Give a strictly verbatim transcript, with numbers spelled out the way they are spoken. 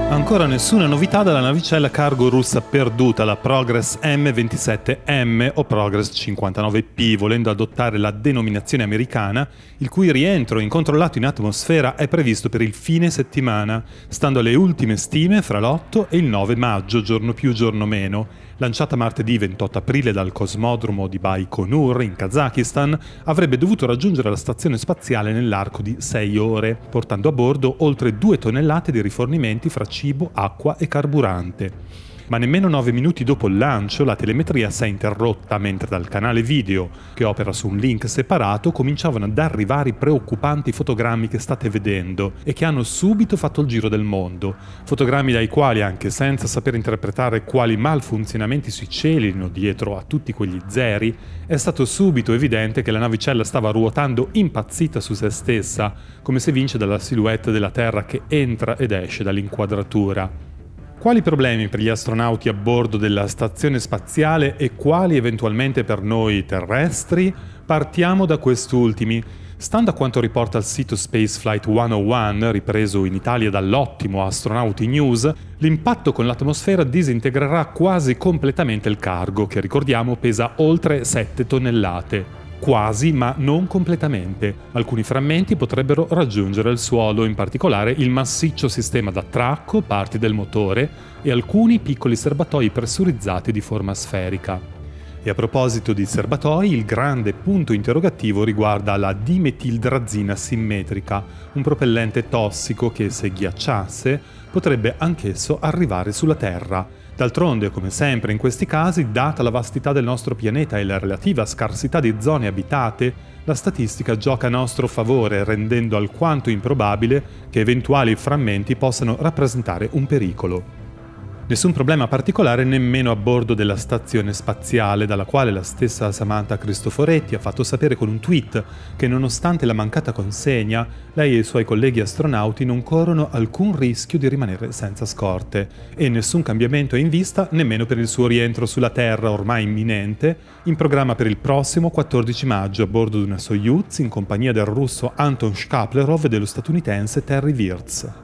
Ancora nessuna novità dalla navicella cargo russa perduta, la Progress M ventisette M o Progress cinquantanove P, volendo adottare la denominazione americana, il cui rientro incontrollato in atmosfera è previsto per il fine settimana, stando alle ultime stime fra l'otto e il nove maggio, giorno più giorno meno. Lanciata martedì ventotto aprile dal cosmodromo di Baikonur in Kazakistan, avrebbe dovuto raggiungere la stazione spaziale nell'arco di sei ore, portando a bordo oltre due tonnellate di rifornimenti fra cibo, acqua e carburante. Ma nemmeno nove minuti dopo il lancio la telemetria si è interrotta, mentre dal canale video, che opera su un link separato, cominciavano ad arrivare i preoccupanti fotogrammi che state vedendo e che hanno subito fatto il giro del mondo. Fotogrammi dai quali, anche senza saper interpretare quali malfunzionamenti si celino dietro a tutti quegli zeri, è stato subito evidente che la navicella stava ruotando impazzita su se stessa, come si evince dalla silhouette della Terra che entra ed esce dall'inquadratura. Quali problemi per gli astronauti a bordo della stazione spaziale e quali eventualmente per noi terrestri? Partiamo da quest'ultimi. Stando a quanto riporta il sito Spaceflight centouno, ripreso in Italia dall'ottimo Astronauti News, l'impatto con l'atmosfera disintegrerà quasi completamente il cargo, che ricordiamo pesa oltre sette tonnellate. Quasi, ma non completamente. Alcuni frammenti potrebbero raggiungere il suolo, in particolare il massiccio sistema d'attracco, parti del motore e alcuni piccoli serbatoi pressurizzati di forma sferica. E a proposito di serbatoi, il grande punto interrogativo riguarda la dimetildrazina simmetrica, un propellente tossico che, se ghiacciasse, potrebbe anch'esso arrivare sulla Terra. D'altronde, come sempre in questi casi, data la vastità del nostro pianeta e la relativa scarsità di zone abitate, la statistica gioca a nostro favore, rendendo alquanto improbabile che eventuali frammenti possano rappresentare un pericolo. Nessun problema particolare nemmeno a bordo della stazione spaziale, dalla quale la stessa Samantha Cristoforetti ha fatto sapere con un tweet che, nonostante la mancata consegna, lei e i suoi colleghi astronauti non corrono alcun rischio di rimanere senza scorte e nessun cambiamento è in vista nemmeno per il suo rientro sulla Terra ormai imminente, in programma per il prossimo quattordici maggio a bordo di una Soyuz in compagnia del russo Anton Shkaplerov e dello statunitense Terry Virts.